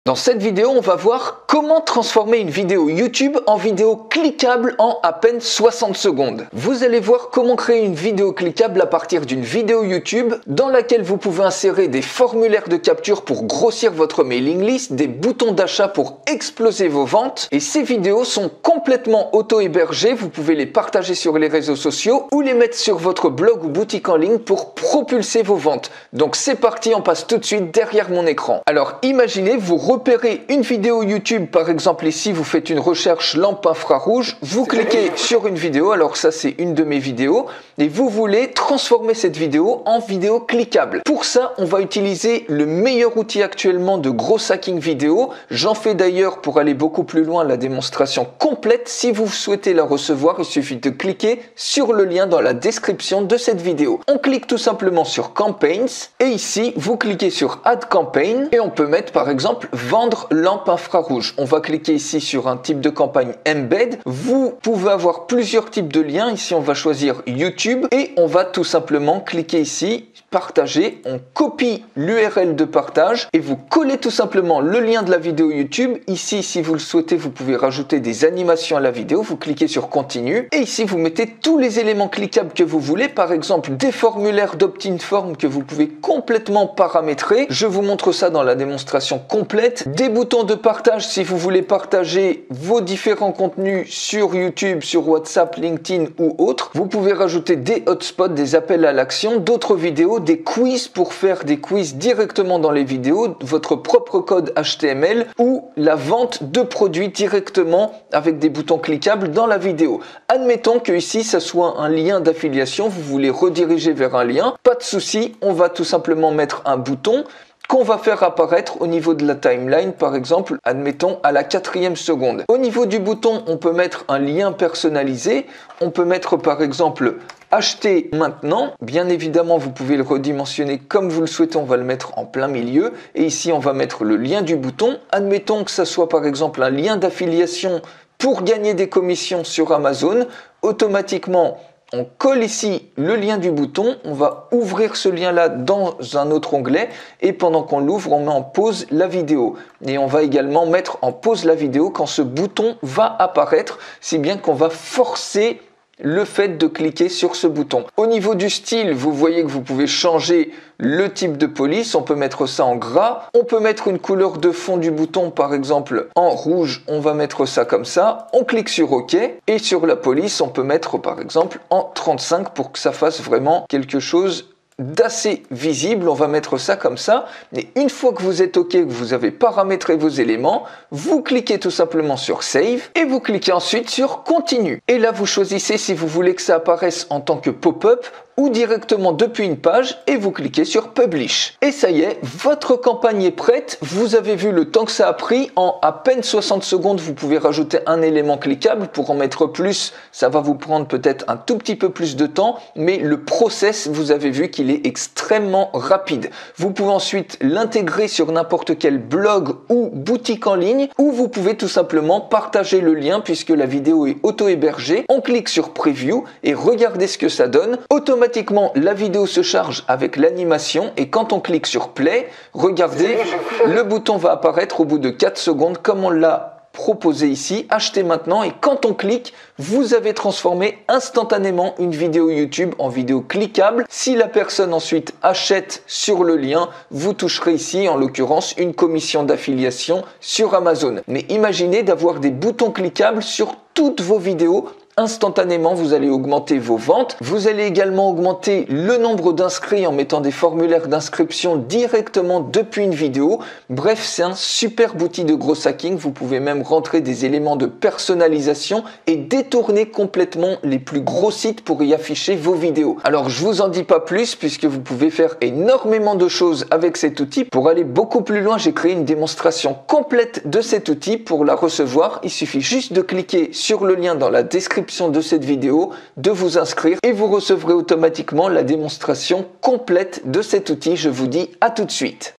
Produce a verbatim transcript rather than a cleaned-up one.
Dans cette vidéo, on va voir comment transformer une vidéo YouTube en vidéo cliquable en à peine soixante secondes. Vous allez voir comment créer une vidéo cliquable à partir d'une vidéo YouTube dans laquelle vous pouvez insérer des formulaires de capture pour grossir votre mailing list, des boutons d'achat pour exploser vos ventes. Et ces vidéos sont complètement auto-hébergées, vous pouvez les partager sur les réseaux sociaux ou les mettre sur votre blog ou boutique en ligne pour propulser vos ventes. Donc c'est parti, on passe tout de suite derrière mon écran. Alors imaginez, vous repérez une vidéo YouTube, par exemple ici vous faites une recherche lampe infrarouge, vous cliquez sur une vidéo, alors ça c'est une de mes vidéos, et vous voulez transformer cette vidéo en vidéo cliquable. Pour ça on va utiliser le meilleur outil actuellement de gros hacking vidéo, j'en fais d'ailleurs pour aller beaucoup plus loin la démonstration complète. Si vous souhaitez la recevoir, il suffit de cliquer sur le lien dans la description de cette vidéo. On clique tout simplement sur Campaigns, et ici vous cliquez sur Add Campaign, et on peut mettre par exemple vendre lampe infrarouge. On va cliquer ici sur un type de campagne embed. Vous pouvez avoir plusieurs types de liens. Ici, on va choisir YouTube et on va tout simplement cliquer ici, partager. On copie l'U R L de partage et vous collez tout simplement le lien de la vidéo YouTube. Ici, si vous le souhaitez, vous pouvez rajouter des animations à la vidéo. Vous cliquez sur continue et ici, vous mettez tous les éléments cliquables que vous voulez. Par exemple, des formulaires d'opt-in form que vous pouvez complètement paramétrer. Je vous montre ça dans la démonstration complète. Des boutons de partage si vous voulez partager vos différents contenus sur YouTube, sur WhatsApp, LinkedIn ou autres. Vous pouvez rajouter des hotspots, des appels à l'action, d'autres vidéos, des quiz pour faire des quiz directement dans les vidéos, votre propre code H T M L ou la vente de produits directement avec des boutons cliquables dans la vidéo. Admettons que ici ça soit un lien d'affiliation, vous voulez rediriger vers un lien, pas de souci, on va tout simplement mettre un bouton qu'on va faire apparaître au niveau de la timeline, par exemple, admettons à la quatrième seconde. Au niveau du bouton, on peut mettre un lien personnalisé, on peut mettre par exemple acheter maintenant. Bien évidemment, vous pouvez le redimensionner comme vous le souhaitez, on va le mettre en plein milieu. Et ici, on va mettre le lien du bouton. Admettons que ça soit par exemple un lien d'affiliation pour gagner des commissions sur Amazon. Automatiquement, on colle ici le lien du bouton, on va ouvrir ce lien-là dans un autre onglet et pendant qu'on l'ouvre, on met en pause la vidéo. Et on va également mettre en pause la vidéo quand ce bouton va apparaître, si bien qu'on va forcer le fait de cliquer sur ce bouton. Au niveau du style, vous voyez que vous pouvez changer le type de police, on peut mettre ça en gras, on peut mettre une couleur de fond du bouton par exemple en rouge, on va mettre ça comme ça, on clique sur OK et sur la police on peut mettre par exemple en trente-cinq pour que ça fasse vraiment quelque chose d'assez visible, on va mettre ça comme ça, et une fois que vous êtes OK, que vous avez paramétré vos éléments, vous cliquez tout simplement sur Save, et vous cliquez ensuite sur Continue. Et là, vous choisissez si vous voulez que ça apparaisse en tant que pop-up, ou directement depuis une page, et vous cliquez sur Publish. Et ça y est, votre campagne est prête, vous avez vu le temps que ça a pris, en à peine soixante secondes, vous pouvez rajouter un élément cliquable, pour en mettre plus, ça va vous prendre peut-être un tout petit peu plus de temps, mais le process, vous avez vu qu'il est extrêmement rapide. Vous pouvez ensuite l'intégrer sur n'importe quel blog ou boutique en ligne, ou vous pouvez tout simplement partager le lien puisque la vidéo est auto-hébergée. On clique sur Preview et regardez ce que ça donne. Automatiquement, la vidéo se charge avec l'animation et quand on clique sur Play, regardez, le bouton va apparaître au bout de quatre secondes comme on l'a proposé ici, acheter maintenant, et quand on clique, vous avez transformé instantanément une vidéo YouTube en vidéo cliquable. Si la personne ensuite achète sur le lien, vous toucherez ici en l'occurrence une commission d'affiliation sur Amazon. Mais imaginez d'avoir des boutons cliquables sur toutes vos vidéos. Instantanément, vous allez augmenter vos ventes. Vous allez également augmenter le nombre d'inscrits en mettant des formulaires d'inscription directement depuis une vidéo. Bref, c'est un superbe outil de gros hacking. Vous pouvez même rentrer des éléments de personnalisation et détourner complètement les plus gros sites pour y afficher vos vidéos. Alors, je vous en dis pas plus puisque vous pouvez faire énormément de choses avec cet outil. Pour aller beaucoup plus loin, j'ai créé une démonstration complète de cet outil. Pour la recevoir, il suffit juste de cliquer sur le lien dans la description de cette vidéo, de vous inscrire et vous recevrez automatiquement la démonstration complète de cet outil. Je vous dis à tout de suite.